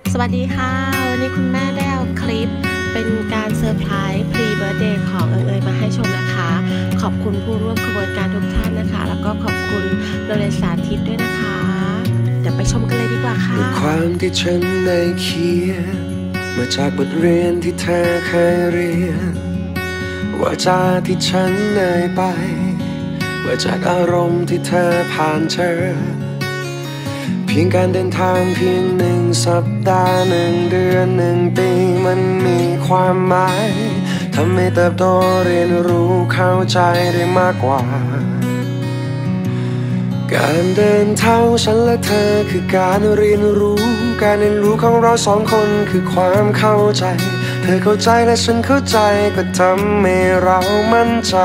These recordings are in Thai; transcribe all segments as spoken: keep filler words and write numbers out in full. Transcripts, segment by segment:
สวัสดีค่ะวันนี้คุณแม่ได้เอาคลิปเป็นการเซอร์ไพรส์พรีเบิร์ธเดย์ของเอ๋ยๆมาให้ชมนะคะขอบคุณผู้ร่วมขบวนการทุกท่านนะคะแล้วก็ขอบคุณโรงเรียนสาธิตด้วยนะคะเดี๋ยวไปชมกันเลยดีกว่าค่ะบทความที่ฉันได้เขียนมาจากบทเรียนที่เธอเคยเรียนว่าจาที่ฉันเอ่ยไปว่าจากอารมณ์ที่เธอผ่านเจอเพียงการเดินทางเพียงหนึ่งสัปดาห์หนึ่งเดือนหนึ่งปีมันมีความหมายทำให้เติบโตเรียนรู้เข้าใจได้มากกว่าการเดินทางฉันและเธอคือการเรียนรู้การเรียนรู้ของเราสองคนคือความเข้าใจเธอเข้าใจและฉันเข้าใจก็ทำให้เรามั่นใจ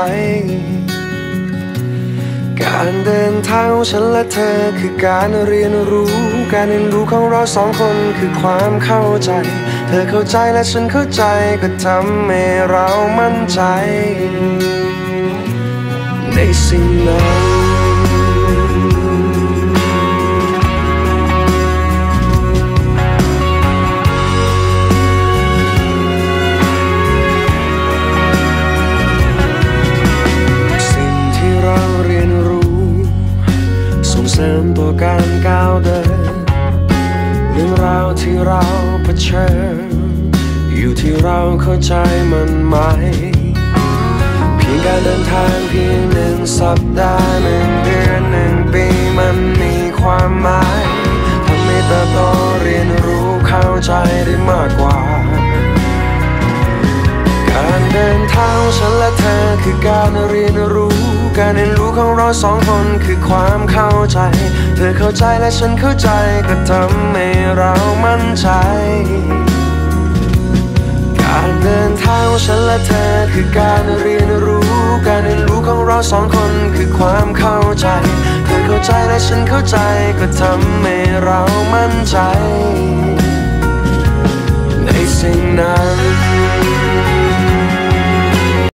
การเดินทางฉันและเธอคือการเรียนรู้การเรียนรู้ของเราสองคนคือความเข้าใจเธอเข้าใจและฉันเข้าใจก็ทำให้เรามั่นใจในสิ่งนั้นเสริมตัวการก้าวเดินเรื่องราวที่เราเผชิญอยู่ที่เราเข้าใจมันไหมเพียงการเดินทางเพียงหนึ่งสัปดาห์หนึ่งเดือนหนึ่งปีมันมีความหมายทำให้เติบโตเรียนรู้เข้าใจได้มากกว่าการเดินทางฉันและเธอคือการเรียนรู้การเรียนรู้ของเราสองคนคือความเข้าใจเธอเข้าใจและฉันเข้าใจก็ทำให้เรามั่นใจการเดินทางฉันและเธอคือการเรียนรู้การเรียนรู้ของเราสองคนคือความเข้าใจเธอเข้าใจและฉันเข้าใจก็ทำให้เรามั่นใจ